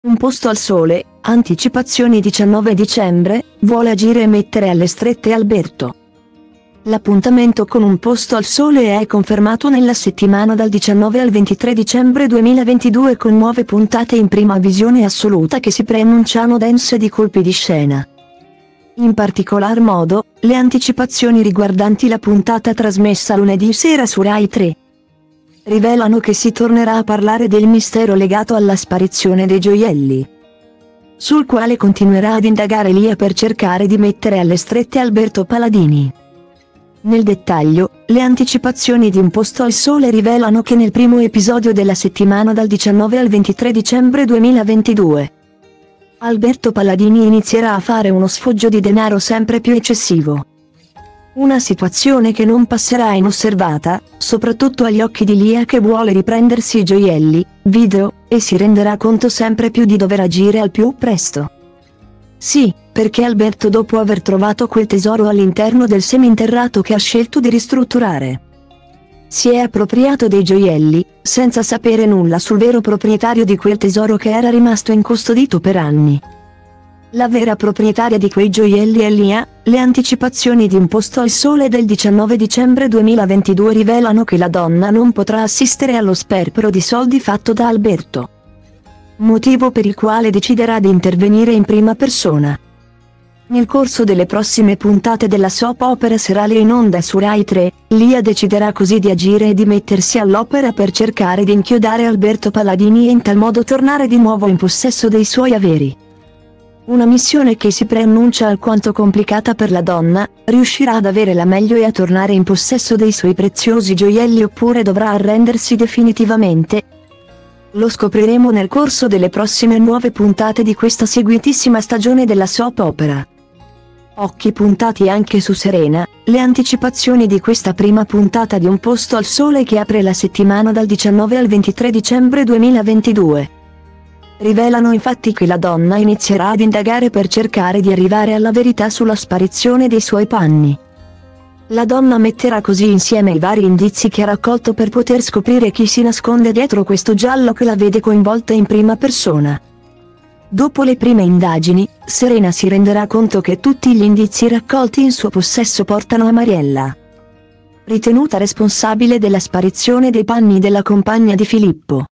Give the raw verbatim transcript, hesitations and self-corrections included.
Un posto al sole, anticipazioni diciannove dicembre, vuole agire e mettere alle strette Alberto. L'appuntamento con Un posto al sole è confermato nella settimana dal diciannove al ventitré dicembre duemilaventidue con nuove puntate in prima visione assoluta che si preannunciano dense di colpi di scena. In particolar modo, le anticipazioni riguardanti la puntata trasmessa lunedì sera su Rai tre rivelano che si tornerà a parlare del mistero legato alla sparizione dei gioielli, sul quale continuerà ad indagare Lia per cercare di mettere alle strette Alberto Paladini. Nel dettaglio, le anticipazioni di Un posto al sole rivelano che nel primo episodio della settimana dal diciannove al ventitré dicembre duemilaventidue, Alberto Paladini inizierà a fare uno sfoggio di denaro sempre più eccessivo. Una situazione che non passerà inosservata, soprattutto agli occhi di Lia che vuole riprendersi i gioielli, video, e si renderà conto sempre più di dover agire al più presto. Sì, perché Alberto, dopo aver trovato quel tesoro all'interno del seminterrato che ha scelto di ristrutturare, si è appropriato dei gioielli, senza sapere nulla sul vero proprietario di quel tesoro che era rimasto incustodito per anni. La vera proprietaria di quei gioielli è Lia. Le anticipazioni di Un posto al sole del diciannove dicembre duemilaventidue rivelano che la donna non potrà assistere allo sperpero di soldi fatto da Alberto, motivo per il quale deciderà di intervenire in prima persona. Nel corso delle prossime puntate della soap opera serale in onda su Rai tre, Lia deciderà così di agire e di mettersi all'opera per cercare di inchiodare Alberto Paladini e in tal modo tornare di nuovo in possesso dei suoi averi. Una missione che si preannuncia alquanto complicata per la donna. Riuscirà ad avere la meglio e a tornare in possesso dei suoi preziosi gioielli oppure dovrà arrendersi definitivamente? Lo scopriremo nel corso delle prossime nuove puntate di questa seguitissima stagione della soap opera. Occhi puntati anche su Serena. Le anticipazioni di questa prima puntata di Un posto al sole, che apre la settimana dal diciannove al ventitré dicembre duemilaventidue, rivelano infatti che la donna inizierà ad indagare per cercare di arrivare alla verità sulla sparizione dei suoi panni. La donna metterà così insieme i vari indizi che ha raccolto per poter scoprire chi si nasconde dietro questo giallo che la vede coinvolta in prima persona. Dopo le prime indagini, Serena si renderà conto che tutti gli indizi raccolti in suo possesso portano a Mariella, ritenuta responsabile della sparizione dei panni della compagna di Filippo.